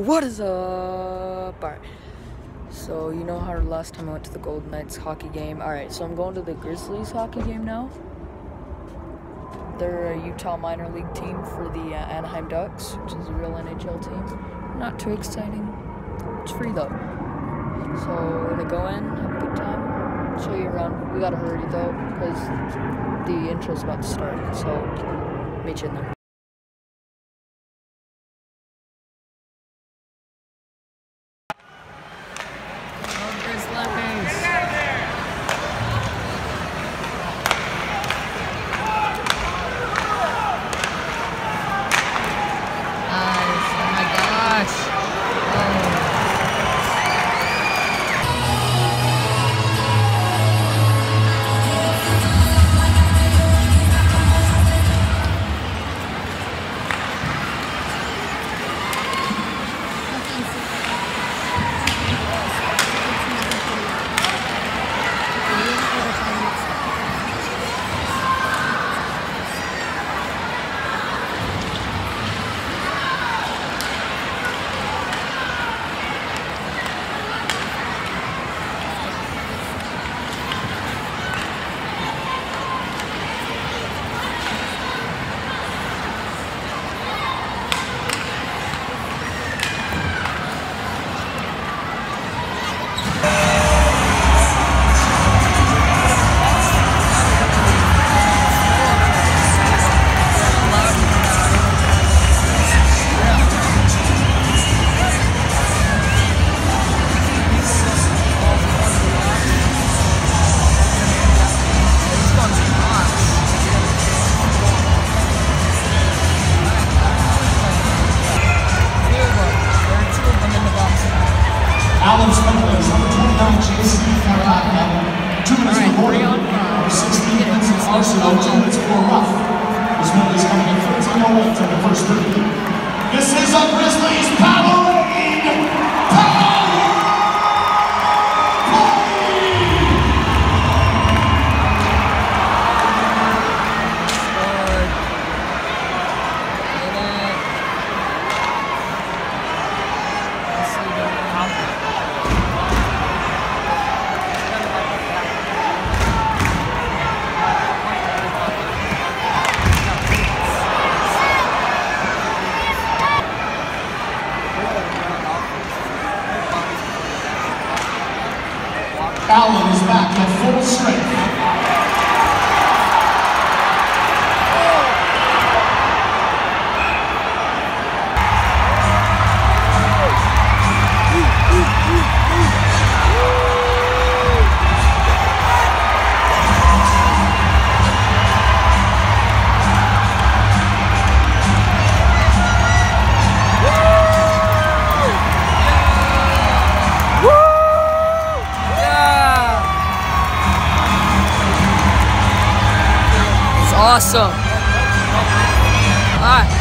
What is up? Alright, so you know how last time I went to the Golden Knights hockey game? Alright, so I'm going to the Grizzlies hockey game now. They're a Utah minor league team for the Anaheim Ducks, which is a real NHL team. Not too exciting. It's free though. So we're gonna go in, have a good time, show you around. We gotta hurry though, because the intro's about to start, so meet you in there. Number 29, Jason Farah. 2 minutes for Gordon. 16 minutes is Arsenal. 2 minutes for Ruff. This one is coming in 13:08 from the first 30. This is a Grizzlies Powerade! Power Allen is back at full strength. Awesome. All right.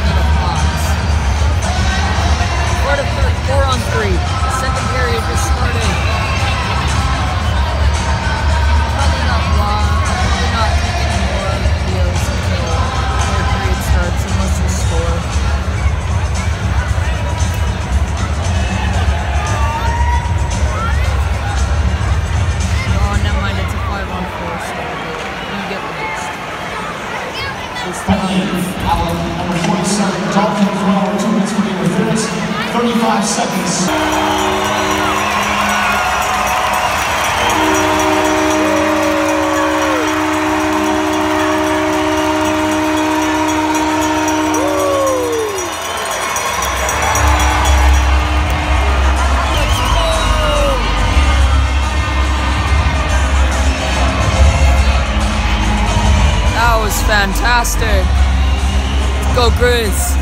4-on-3. The second period just started. Probably not long. Probably not taking any more videos until the third period starts unless you score. Oh, never mind. It's a 5-on-4, so you get the gist. Allen, number 47, Dalton for 2 minutes for the interference, 35 seconds. That was fantastic. Go Grizz.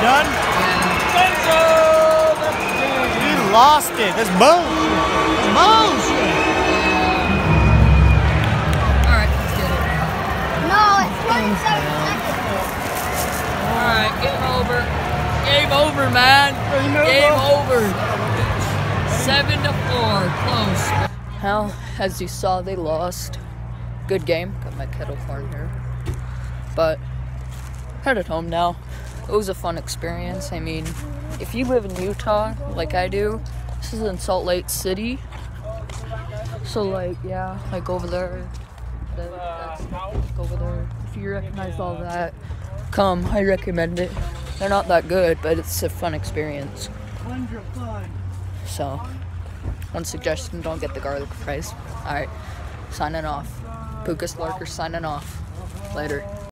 done? You lost it. That's bullshit. That's bullshit. Alright, let's get it. No, it's 27 seconds. Alright, game over. Game over, man. Game over. 7-4. Close. Well, as you saw, they lost. Good game. Got my kettle corn here. But headed home now. It was a fun experience. I mean, if you live in Utah, like I do, this is in Salt Lake City. So, like, yeah, like over there. That's over there. If you recognize all that, come. I recommend it. They're not that good, but it's a fun experience. So, one suggestion, don't get the garlic fries. Alright, signing off. Puka Slarker signing off. Later.